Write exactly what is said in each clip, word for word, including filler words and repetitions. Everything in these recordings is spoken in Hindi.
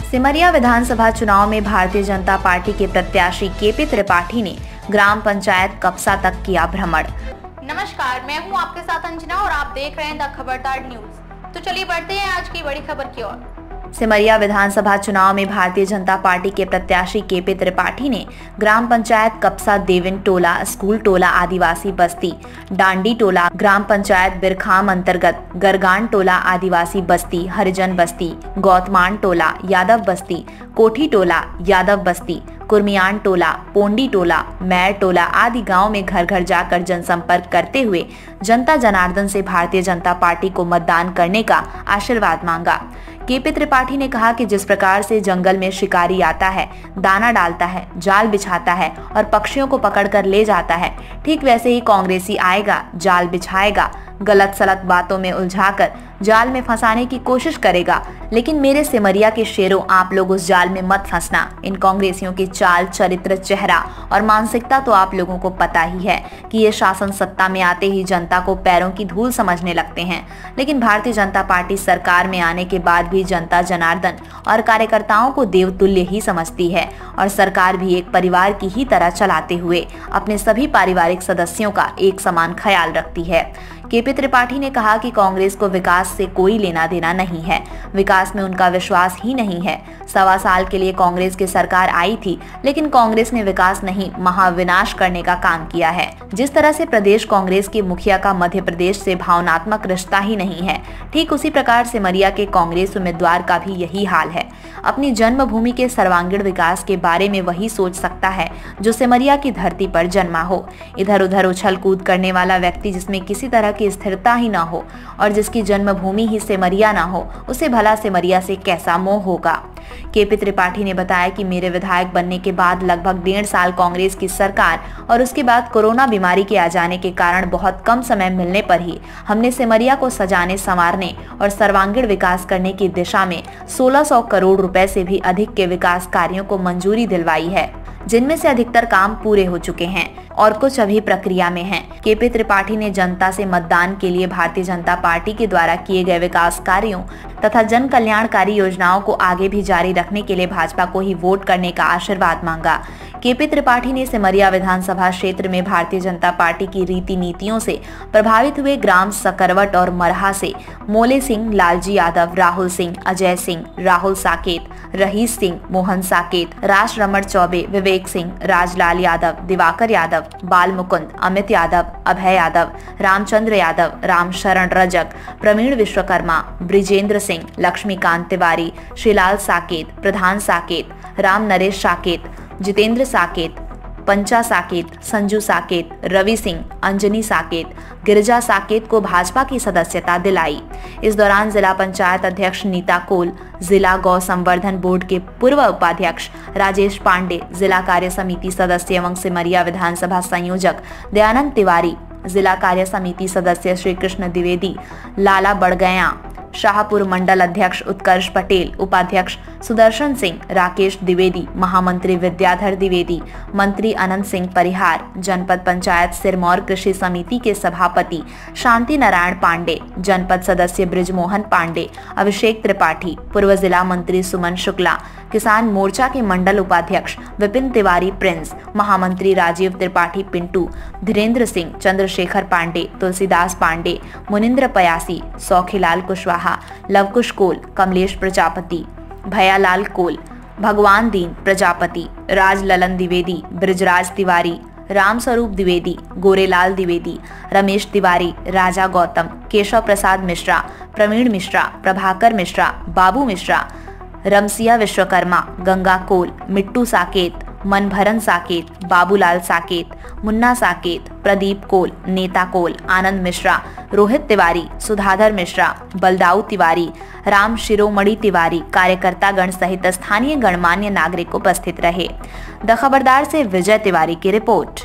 सिमरिया विधानसभा चुनाव में भारतीय जनता पार्टी के प्रत्याशी केपी त्रिपाठी ने ग्राम पंचायत कपसा तक किया भ्रमण। नमस्कार, मैं हूं आपके साथ अंजना और आप देख रहे हैं द खबरदार न्यूज। तो चलिए बढ़ते हैं आज की बड़ी खबर की ओर। सिमरिया विधानसभा चुनाव में भारतीय जनता पार्टी के प्रत्याशी केपी त्रिपाठी ने ग्राम पंचायत कपसा देविन टोला, स्कूल टोला आदिवासी बस्ती, डांडी टोला ग्राम पंचायत बिरखाम अंतर्गत गरगान टोला आदिवासी बस्ती, हरिजन बस्ती, गौतमान टोला यादव बस्ती, कोठी टोला यादव बस्ती, कुर्मियान टोला, पोंडी टोला, मैर टोला आदि गांव में घर घर जाकर जनसंपर्क करते हुए जनता जनार्दन से भारतीय जनता पार्टी को मतदान करने का आशीर्वाद मांगा। केपी त्रिपाठी ने कहा कि जिस प्रकार से जंगल में शिकारी आता है, दाना डालता है, जाल बिछाता है और पक्षियों को पकड़कर ले जाता है, ठीक वैसे ही कांग्रेसी आएगा, जाल बिछाएगा, गलत सलत बातों में उलझाकर जाल में फंसाने की कोशिश करेगा। लेकिन मेरे सिमरिया के शेरों, आप लोग उस जाल में मत फंसना। इन कांग्रेसियों की चाल, चरित्र, चेहरा और मानसिकता तो आप लोगों को पता ही है कि ये शासन सत्ता में आते ही जनता को पैरों की धूल समझने लगते हैं। लेकिन भारतीय जनता पार्टी सरकार में आने के बाद भी जनता जनार्दन और कार्यकर्ताओं को देवतुल्य ही समझती है और सरकार भी एक परिवार की ही तरह चलाते हुए अपने सभी पारिवारिक सदस्यों का एक समान ख्याल रखती है। केपी त्रिपाठी ने कहा कि कांग्रेस को विकास से कोई लेना देना नहीं है, विकास में उनका विश्वास ही नहीं है। सवा साल के लिए कांग्रेस की सरकार आई थी, लेकिन कांग्रेस ने विकास नहीं महाविनाश करने का काम किया है। जिस तरह से प्रदेश कांग्रेस के मुखिया का मध्य प्रदेश से भावनात्मक रिश्ता ही नहीं है, ठीक उसी प्रकार सिमरिया के कांग्रेस उम्मीदवार का भी यही हाल है। अपनी जन्मभूमि के सर्वांगीण विकास के बारे में वही सोच सकता है जो सिमरिया की धरती पर जन्मा हो। इधर उधर उछल कूद करने वाला व्यक्ति जिसमें किसी तरह की स्थिरता ही ना हो और जिसकी जन्मभूमि ही सिमरिया ना हो, उसे भला सिमरिया से कैसा मोह होगा। केपी त्रिपाठी ने बताया कि मेरे विधायक बनने के बाद लगभग डेढ़ साल कांग्रेस की सरकार और उसके बाद कोरोना बीमारी के आ जाने के कारण बहुत कम समय मिलने पर ही हमने सिमरिया को सजाने, संवारने और सर्वांगीण विकास करने की दिशा में सोलह सौ करोड़ रुपए से भी अधिक के विकास कार्यों को मंजूरी दिलवाई है, जिनमें से अधिकतर काम पूरे हो चुके हैं और कुछ अभी प्रक्रिया में हैं। केपी त्रिपाठी ने जनता से मतदान के लिए भारतीय जनता पार्टी के द्वारा किए गए विकास कार्यों तथा जन कल्याणकारी योजनाओं को आगे भी जारी रखने के लिए भाजपा को ही वोट करने का आशीर्वाद मांगा। केपी त्रिपाठी ने सिमरिया विधानसभा क्षेत्र में भारतीय जनता पार्टी की रीति नीतियों से प्रभावित हुए ग्राम सकरवट और मरहा से मोले सिंह, लालजी यादव, राहुल सिंह, अजय सिंह, राहुल साकेत, रहीस सिंह, मोहन साकेत, राज रमण चौबे, विवेक सिंह, राजलाल यादव, दिवाकर यादव, बाल मुकुंद, अमित यादव, अभय यादव, रामचंद्र यादव, राम शरण रजक, प्रवीण विश्वकर्मा, ब्रिजेंद्र सिंह, लक्ष्मीकांत तिवारी, श्रीलाल साकेत, प्रधान साकेत, राम नरेश साकेत, जितेंद्र साकेत, पंचा साकेत, संजू साकेत, रवि सिंह, अंजनी साकेत, गिरिजा साकेत को भाजपा की सदस्यता दिलाई। इस दौरान जिला पंचायत अध्यक्ष नीता कोल, जिला गौ संवर्धन बोर्ड के पूर्व उपाध्यक्ष राजेश पांडे, जिला कार्य समिति सदस्य एवं सिमरिया विधानसभा संयोजक दयानंद तिवारी, जिला कार्य समिति सदस्य श्री कृष्ण द्विवेदी, लाला बड़गया, शाहपुर मंडल अध्यक्ष उत्कर्ष पटेल, उपाध्यक्ष सुदर्शन सिंह, राकेश द्विवेदी, महामंत्री विद्याधर द्विवेदी, मंत्री अनंत सिंह परिहार, जनपद पंचायत सिरमौर कृषि समिति के सभापति शांति नारायण पांडे, जनपद सदस्य ब्रिजमोहन पांडे, अभिषेक त्रिपाठी, पूर्व जिला मंत्री सुमन शुक्ला, किसान मोर्चा के मंडल उपाध्यक्ष विपिन तिवारी प्रिंस, महामंत्री राजीव त्रिपाठी पिंटू, धीरेन्द्र सिंह, चंद्रशेखर पांडे, तुलसीदास पांडे, मुनिंद्र पयासी, सौखीलाल कुशवाहा, लवकुश कोल, कमलेश प्रजापति, भयालाल कोल, भगवान दीन प्रजापति, राज ललन द्विवेदी, ब्रिजराज तिवारी, राम स्वरूप द्विवेदी, गोरेलाल द्विवेदी, रमेश तिवारी, राजा गौतम, केशव प्रसाद मिश्रा, प्रवीण मिश्रा, प्रभाकर मिश्रा, बाबू मिश्रा, रमसिया विश्वकर्मा, गंगा कोल, मिट्टू साकेत, मनभरन साकेत, बाबूलाल साकेत, मुन्ना साकेत, प्रदीप कोल, नेता कोल, आनंद मिश्रा, रोहित तिवारी, सुधाधर मिश्रा, बलदाऊ तिवारी, राम शिरोमणि तिवारी, कार्यकर्तागण सहित स्थानीय गणमान्य नागरिक उपस्थित रहे। द खबरदार से विजय तिवारी की रिपोर्ट।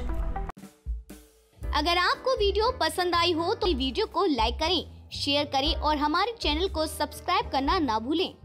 अगर आपको वीडियो पसंद आई हो तो वीडियो को लाइक करें, शेयर करें और हमारे चैनल को सब्सक्राइब करना ना भूलें।